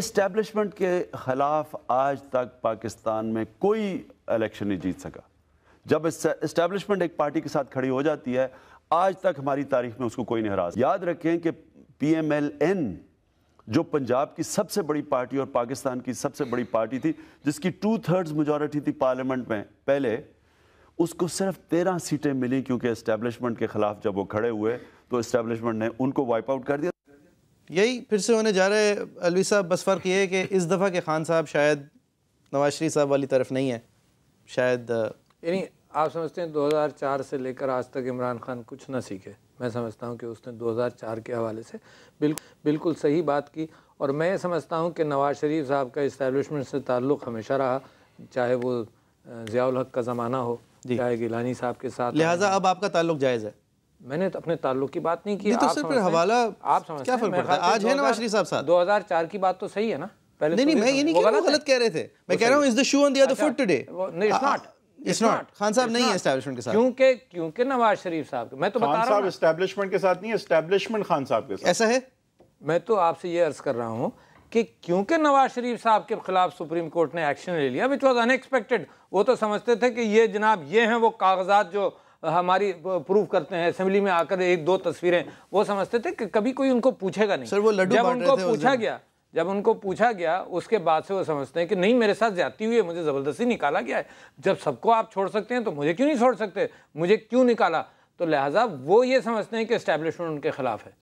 Establishment के ख़िलाफ़ आज तक पाकिस्तान में कोई इलेक्शन नहीं जीत सका। जब इस्टेब्लिशमेंट एक पार्टी के साथ खड़ी हो जाती है, आज तक हमारी तारीख में उसको कोई नहीं हरा। याद रखें कि PMLN जो पंजाब की सबसे बड़ी पार्टी और पाकिस्तान की सबसे बड़ी पार्टी थी, जिसकी 2/3 मेजॉरिटी थी पार्लियामेंट में, पहले उसको सिर्फ 13 सीटें मिली क्योंकि इस्टेब्लिशमेंट के ख़िलाफ़ जब वो खड़े हुए तो इस्टेब्लिशमेंट ने उनको वाइप आउट कर दिया। यही फिर से होने जा रहे अलवी साहब, बस फ़र्क ये है कि इस दफ़ा के खान साहब शायद नवाज शरीफ साहब वाली तरफ नहीं है। शायद यानी आप समझते हैं 2004 से लेकर आज तक इमरान खान कुछ ना सीखे। मैं समझता हूं कि उसने 2004 के हवाले से बिल्कुल सही बात की, और मैं समझता हूं कि नवाज शरीफ साहब का इस्टेब्लिशमेंट से ताल्लुक़ हमेशा रहा, चाहे वो ज़ियाउल हक का ज़माना हो, चाहे गिलानी साहब के साथ। लिहाजा अब आपका ताल्लुक़ जायज़ है। मैंने तो अपने ताल्लुक़ की बात नहीं की। तो सिर्फ हवाला आप समझते क्या फ़र्क पड़ता है? आज है नवाज शरीफ साहब साथ। 2004 की बात तो सही है ना। पहले नहीं, मैं ये नहीं कह रहा हूं गलत कह रहे थे। मैं कह रहा हूं is the shoe on the other foot today. It's not. Khan साहब नहीं है एस्टैब्लिशमेंट के साथ, क्योंकि नवाज शरीफ साहब, मैं तो बता रहा हूं एस्टैब्लिशमेंट के साथ नहीं, एस्टैब्लिशमेंट खान साहब के साथ। ऐसा है। मैं तो आपसे ये अर्ज कर रहा हूं कि क्योंकि नवाज शरीफ साहब के खिलाफ सुप्रीम कोर्ट ने एक्शन ले लिया, विच वॉज अनएक्सपेक्टेड। वो तो समझते थे कि ये जनाब ये हैं वो कागजात जो हमारी प्रूव करते हैं, असेंबली में आकर 1-2 तस्वीरें, वो समझते थे कि कभी कोई उनको पूछेगा नहीं। सर वो लड्डू जब उनको पूछा गया उसके बाद से वो समझते हैं कि नहीं, मेरे साथ ज्यादती हुई है, मुझे ज़बरदस्ती निकाला गया है। जब सबको आप छोड़ सकते हैं तो मुझे क्यों नहीं छोड़ सकते, मुझे क्यों निकाला? तो लिहाजा वो ये समझते हैं कि एस्टैब्लिशमेंट उनके खिलाफ है।